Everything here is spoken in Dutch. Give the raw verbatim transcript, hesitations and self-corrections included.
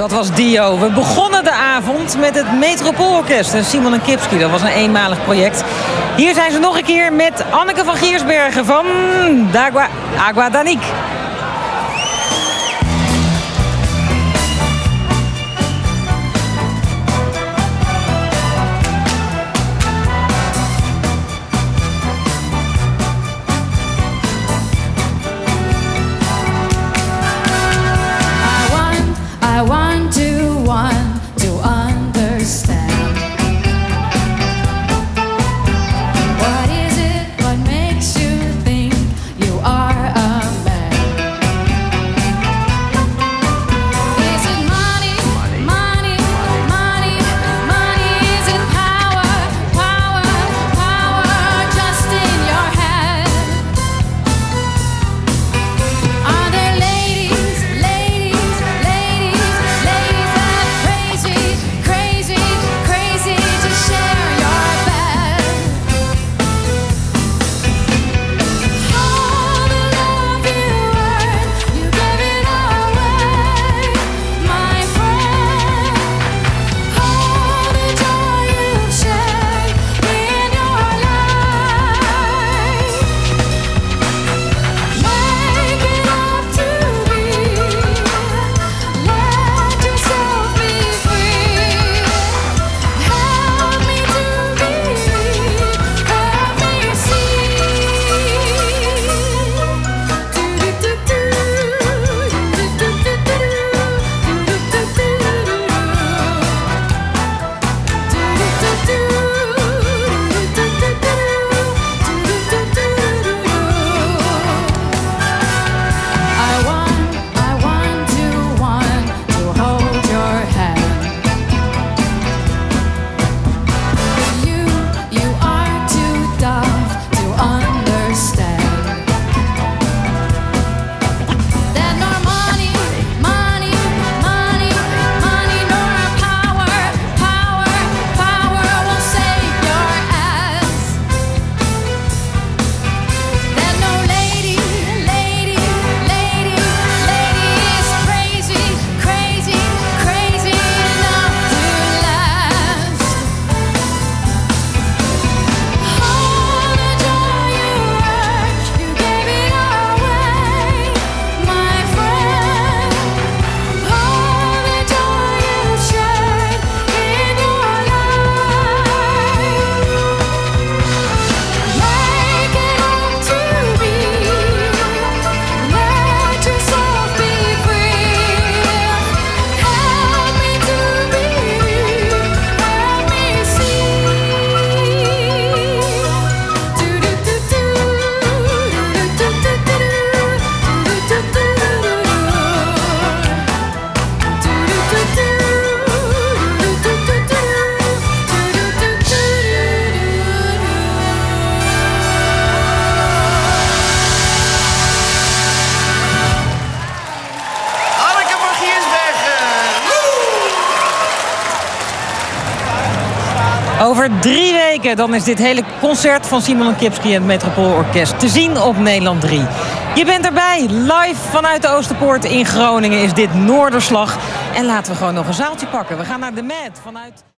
Dat was Dio. We begonnen de avond met het Metropoolorkest en Simon en Kipski. Dat was een eenmalig project. Hier zijn ze nog een keer met Anneke van Giersbergen van D'Agua, Agua d'Anique. I want to want to understand. What is it, what makes you think you are a man? Is it money, money, money, money? Is it power, power, power just in your head? Are there ladies, ladies, ladies, ladies that crazy, crazy, crazy to share your bed? All the love you earned, you gave it away, my friend. All the joy you've shared in your life. Wake it up to be. Let yourself be free. Help me to believe. Help me see. I want, I want to want to hold your hand. You, you are too dumb to understand that nor money, money, money, money, nor power, power, power will save your ass. That no lady, lady, lady, lady is crazy, crazy, crazy enough to last. All the joy you earned, you gave it away, my friend. All the joy you shared in your life. Wake it up to be. Let yourself be free. Help me to believe. Help me see. Anneke van Giersbergen. Over drie weken dan is dit hele concert van Simon en Kipski en het Metropoolorkest te zien op Nederland drie. Je bent erbij, live vanuit de Oosterpoort in Groningen is dit Noorderslag. En laten we gewoon nog een zaaltje pakken. We gaan naar de Met vanuit...